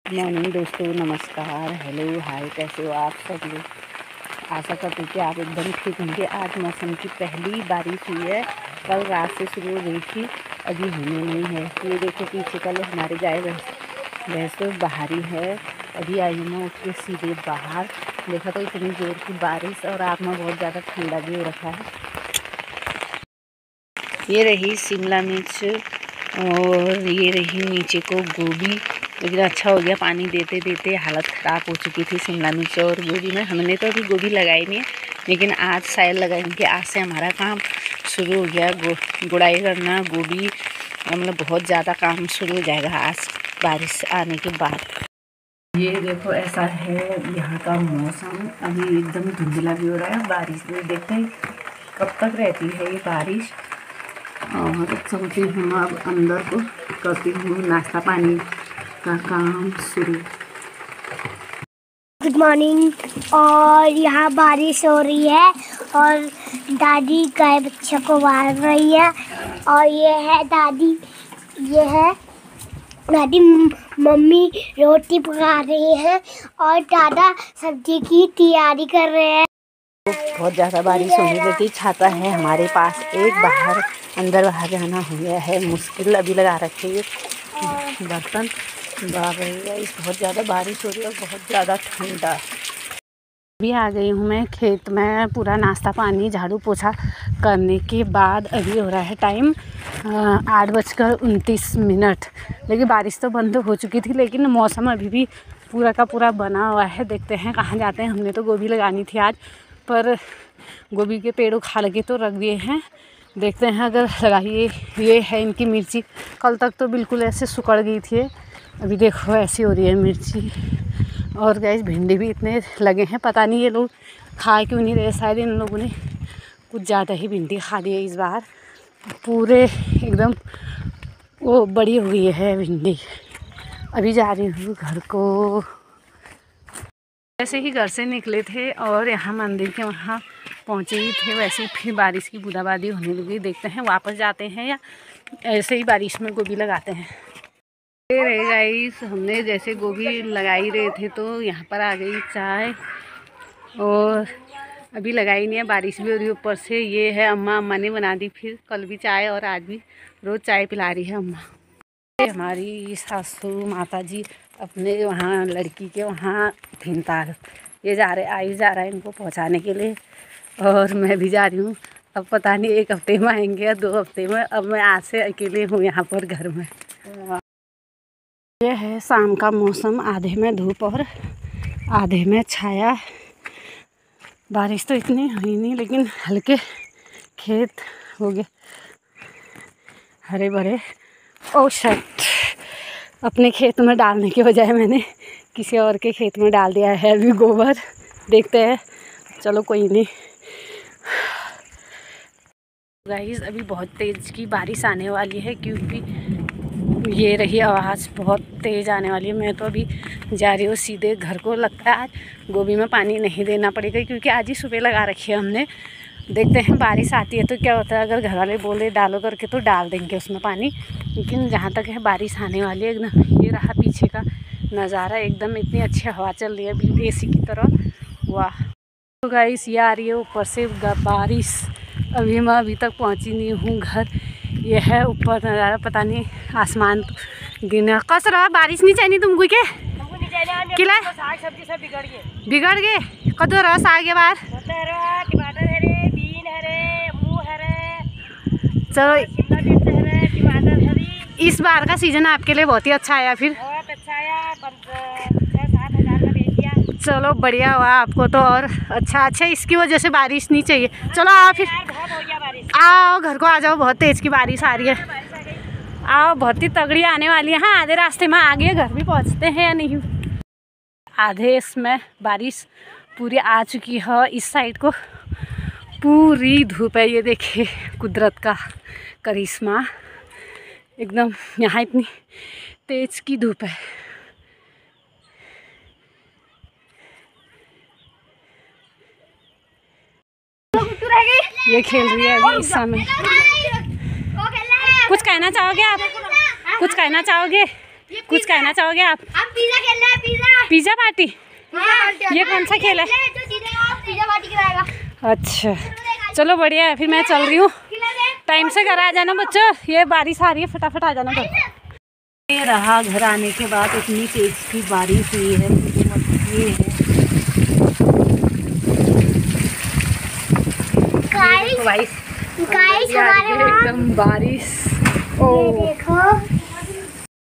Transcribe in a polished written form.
Morning दोस्तों, नमस्कार, hello, हाय, कैसे हो आप सब लोग। आशा करती हूँ कि आप एकदम ठीक होंगे। आज मौसम की पहली बारिश हुई है। कल रात से शुरू हो गई थी, अभी होने नहीं है। ये देखो पीछे कल हमारे गाय भैंस तो बाहर ही है। अभी आई मैं उठ के सीधे बाहर देखा तो इतनी जोर की बारिश और रात में बहुत ज़्यादा ठंडा भी हो रखा है। ये रही शिमला मिर्च और ये रही नीचे को गोभी। लेकिन अच्छा हो गया, पानी देते देते हालत ख़राब हो चुकी थी शिमला मिर्च और गोभी में। हमने तो अभी गोभी लगाई नहीं है, लेकिन आज शायद लगाएंगे। आज से हमारा काम शुरू हो गया, गुड़ाई करना गोभी, मतलब बहुत ज़्यादा काम शुरू हो जाएगा आज बारिश आने के बाद। ये देखो ऐसा है यहाँ का मौसम। अभी एकदम धुंधला भी हो रहा है, बारिश भी देखते हैं कब तक रहती है ये बारिश। और चलती हूँ अब अंदर को, करती हूँ नाश्ता पानी का काम शुरू। Good morning. और यहाँ बारिश हो रही है और दादी गाय बच्चे को मार रही है। और ये है दादी, मम्मी रोटी पका रही है और दादा सब्जी की तैयारी कर रहे हैं। बहुत ज़्यादा बारिश होने लगी। छाता है हमारे पास एक, बाहर अंदर बाहर जाना हो गया है मुश्किल। अभी लगा रखे हैं बर्तन। बहुत ज़्यादा बारिश हो रही है और बहुत ज़्यादा ठंडा। अभी आ गई हूँ मैं खेत में, पूरा नाश्ता पानी झाड़ू पोछा करने के बाद अभी हो रहा है टाइम 8:29। लेकिन बारिश तो बंद हो चुकी थी, लेकिन मौसम अभी भी पूरा का पूरा बना हुआ है। देखते हैं कहाँ जाते हैं। हमने तो गोभी लगानी थी आज, पर गोभी के पेड़ उखाड़ के तो रख दिए हैं। देखते हैं अगर लगाइए। ये है इनकी मिर्ची, कल तक तो बिल्कुल ऐसे सुकड़ गई थी, अभी देखो ऐसी हो रही है मिर्ची। और गाइस भिंडी भी इतने लगे हैं, पता नहीं ये लोग खा क्यों नहीं रहे। शायद इन लोगों ने कुछ ज़्यादा ही भिंडी खा ली है इस बार। पूरे एकदम वो बड़ी हुई है भिंडी। अभी जा रही हूँ घर को। ऐसे ही घर से निकले थे और यहाँ मंदिर के वहाँ पहुँचे ही थे, वैसे ही फिर बारिश की बूंदाबांदी होने लगी। देखते हैं वापस जाते हैं या ऐसे ही बारिश में गोभी लगाते हैं। ये रहे गाइस, हमने जैसे गोभी लगाई रहे थे तो यहाँ पर आ गई चाय। और अभी लगाई नहीं है, बारिश भी हो रही है ऊपर से। ये है अम्मा ने बना दी फिर कल भी चाय और आज भी रोज़ चाय पिला रही है अम्मा। ये हमारी सासू माता जी अपने वहाँ लड़की के वहाँ भीमताल ये जा रहे जा रहा है इनको पहुँचाने के लिए। और मैं भी जा रही हूँ। अब पता नहीं 1 हफ्ते में आएंगे या 2 हफ्ते में। अब मैं आज से अकेले हूँ यहाँ पर घर में। ये है शाम का मौसम, आधे में धूप और आधे में छाया। बारिश तो इतनी हुई नहीं, लेकिन हल्के खेत हो गए हरे भरे। ओ शिट, अपने खेत में डालने के बजाय मैंने किसी और के खेत में डाल दिया है अभी गोबर। देखते हैं, चलो कोई नहीं। गाइस अभी बहुत तेज़ की बारिश आने वाली है, क्योंकि ये रही आवाज़ बहुत तेज़ आने वाली है। मैं तो अभी जा रही हूँ सीधे घर को। लगता है आज गोभी में पानी नहीं देना पड़ेगा, क्योंकि आज ही सुबह लगा रखी है हमने। देखते हैं बारिश आती है तो क्या होता है। अगर घर वाले बोले डालो करके तो डाल देंगे उसमें पानी। लेकिन जहाँ तक है बारिश आने वाली है एकदम। ये रहा पीछे का नज़ारा, एकदम इतनी अच्छी हवा चल रही है अभी AC की तरह। वाह। तो गाइस ये आ रही है ऊपर से बारिश। अभी मैं अभी तक पहुँची नहीं हूँ घर। ये है ऊपर नज़ारा, पता नहीं आसमान गिना कस रहा। बारिश नहीं चाहिए तुमको के किला सब्जी सब बिगड़ गए कदो रस आगे बार। चलो इस बार का सीजन आपके लिए बहुत ही अच्छा आया। फिर बहुत अच्छा आया, 6-7 हज़ार का बेच दिया। चलो बढ़िया हुआ आपको तो। और अच्छा इसकी वजह से बारिश नहीं चाहिए। चलो आओ फिर, आओ घर को आ जाओ। बहुत तेज़ की बारिश आ रही है। आओ, बहुत ही तगड़ी आने वाली है। हाँ, आधे रास्ते में आ गए, घर भी पहुँचते हैं या नहीं। आधे इसमें बारिश पूरी आ चुकी है। इस साइड को पूरी धूप है। ये देखिए कुदरत का करिश्मा, एकदम यहाँ इतनी तेज की धूप है। ये खेल रही है अभी इस समय। कुछ कहना चाहोगे आप? कुछ कहना चाहोगे? कुछ कहना चाहोगे आप? हम पिज्जा खेल रहे हैं, पिज्जा पिज्जा पार्टी? ये कौन सा खेल है? जो जीतेगा वो पिज्जा पार्टी कराएगा। अच्छा चलो बढ़िया है, फिर मैं चल रही हूँ। टाइम से घर आ जाना बच्चों, ये बारिश आ रही है, फटाफट आ जाना घर। ये रहा घर आने के बाद इतनी तेज की बारिश हुई है, ये है गाइस हमारे वहाँ एकदम बारिश। ये देखो